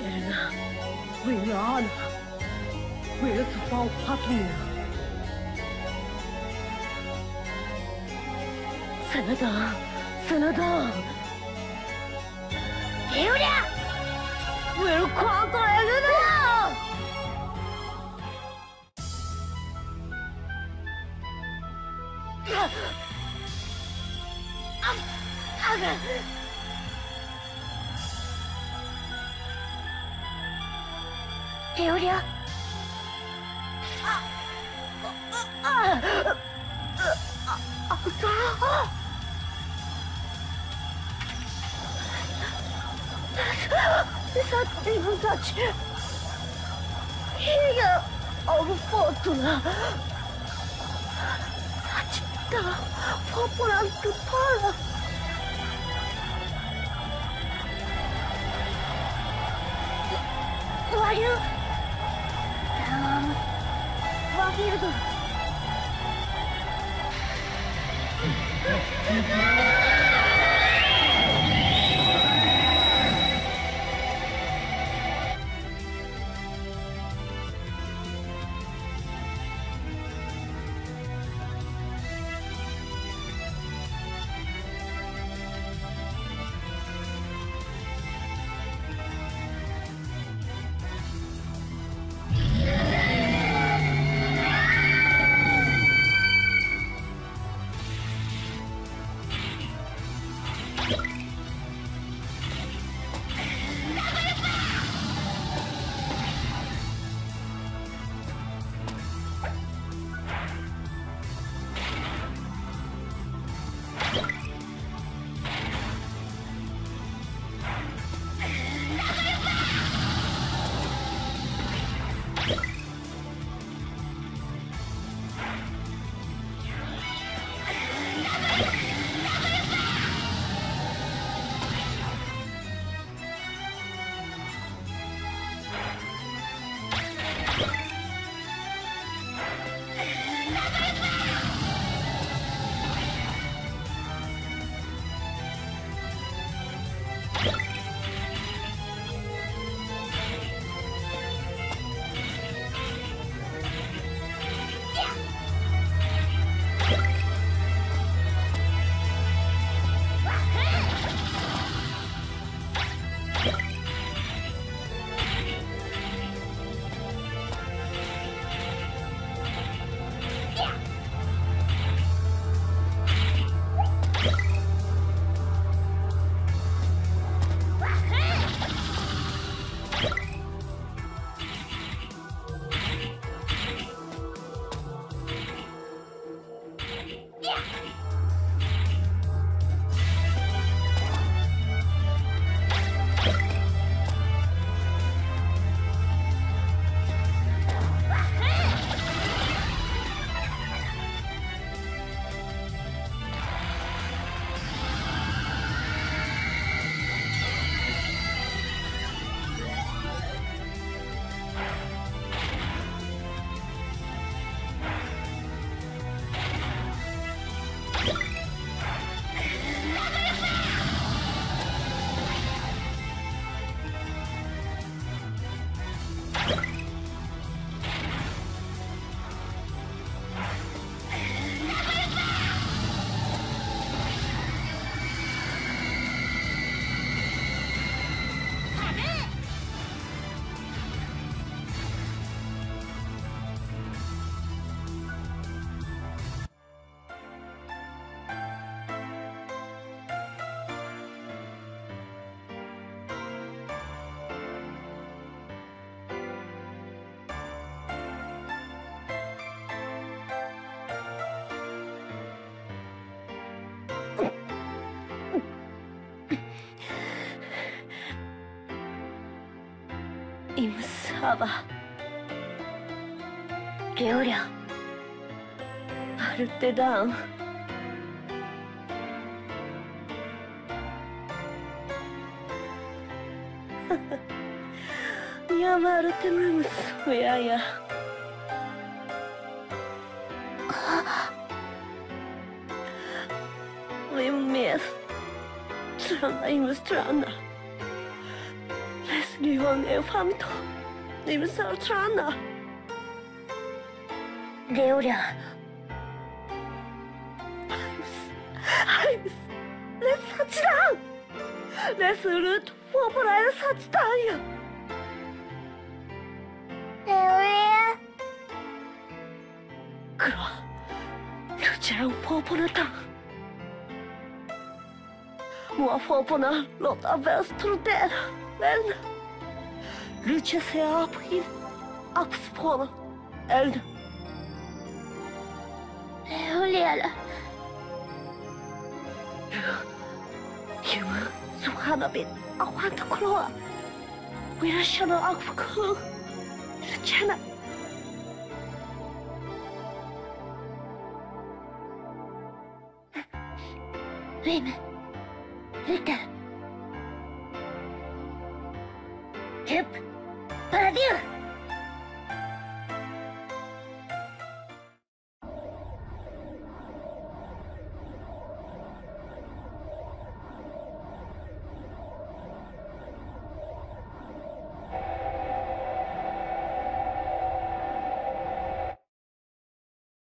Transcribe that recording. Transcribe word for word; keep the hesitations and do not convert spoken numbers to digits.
Elena,为了阿娜，为了这包帕图尼亚，塞纳达，塞纳达，有点，为了夸过来了呢。啊啊个！ 有点，啊啊啊啊啊！さて自分たち、火がオルフォートナ、サチタ、ポポランクパラ。 Waduh, dalam wakil itu. 임사바レオリャンアルテダンヤマルテムムスややウィムメストランダイムストランダレス女王的方头，你们上船了。 刘亮， 害死！来杀鸡蛋，来收了活不来的杀鸡蛋呀！ 刘亮， 哥，你竟然活不了蛋！我活不能落到外头蛋了，来呢！你去谁阿婆的阿婆死破了，来呢！ 刘亮了。 因为苏哈那边阿花的哭了，为了想到阿福坑，是真的。 妹妹，你看，这巴拉丁。